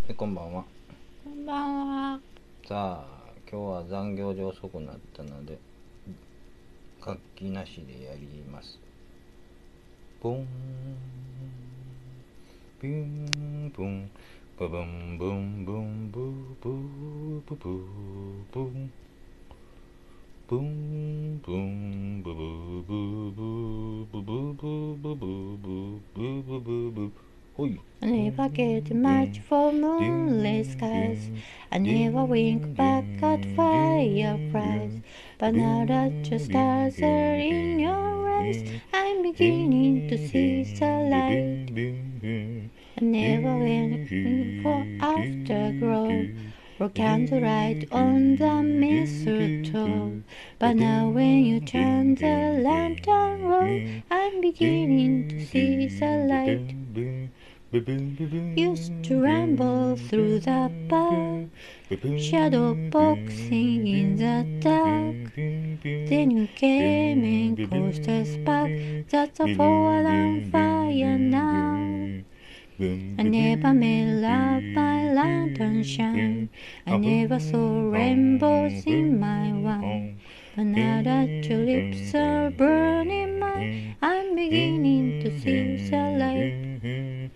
こんばんは。 こんばんは。 さあ、今日は残業で遅くなったので、楽器なしでやります。ボン、ビン、ボン、ブブン、ブン、ブン、ブー、ブー、ブブー、ブン、ブン、ブン、ブブー、ブー、ブー、ブブー、ブー、ブブー、ブー、ブー、ブブー、ブー。ほい。 I never cared much for moonlit skies. I never wink back at fireflies. But now that your stars are in your eyes, I'm beginning to see the light. I never went for afterglow or candlelight on the mistletoe. But now when you turn the lamp down low, I'm beginning to see the light. Used to ramble through the park, shadow boxing in the dark. Then you came and caused a spark that's a fallen fire now. I never made love by lantern shine. I never saw rainbows in my wine. But now that your lips are burning mine, I'm beginning to see the light.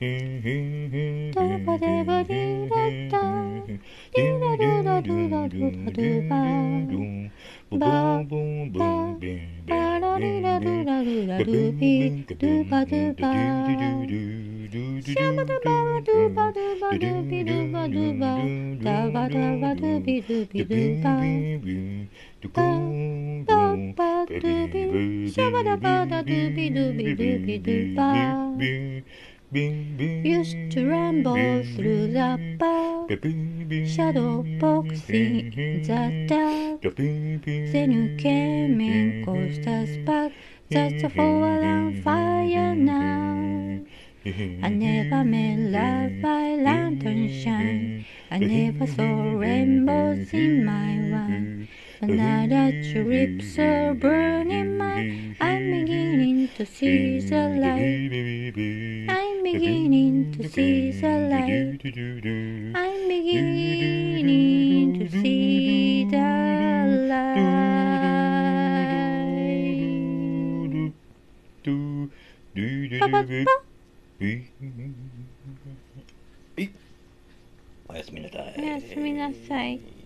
Da ba da ba dee da da, dee da do da do da do da do ba, ba ba ba da dee da do da do da do be do ba do ba. Shabba da ba do ba do ba do be do ba do ba, da ba do be do ba. Ba ba ba do be, shabba da ba da do be do ba. Used to ramble through the park, shadow boxing in the dark. Then you came and caused a spark that's a fallen fire now. I never made love by lantern shine. I never saw rainbows in my wine. But now that your lips are burning mine, I'm beginning to see the light. I'm beginning to see the light. I'm beginning to see the light. パパパ。 はい。おやすみなさい。 おやすみなさい。